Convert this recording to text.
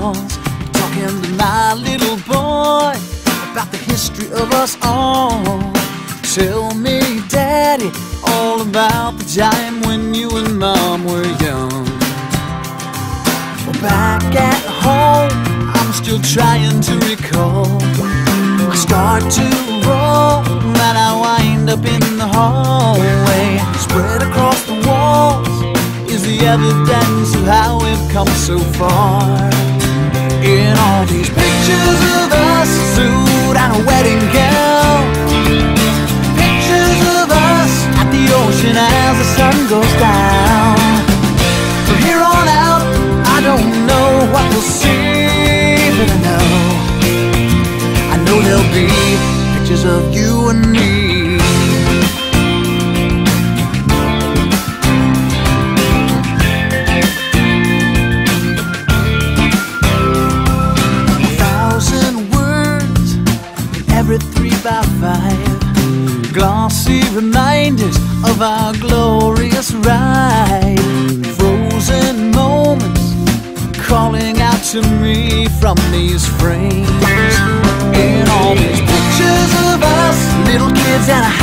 walls, talking to my little boy about the history of us all. Tell me, Daddy, all about the time when you and Mom were young. Well, back at home, I'm still trying to recall. I start to roll and I wind up in the hallway. Spread across the walls is the evidence of how we've come so far. In all these pictures of us, suit and a wedding gown, pictures of us at the ocean as the sun goes down. From here on out, I don't know what we'll see, but I know there'll be pictures of you and me. Every 3 by 5, glossy reminders of our glorious ride. Frozen moments calling out to me from these frames. In all these pictures of us, little kids and a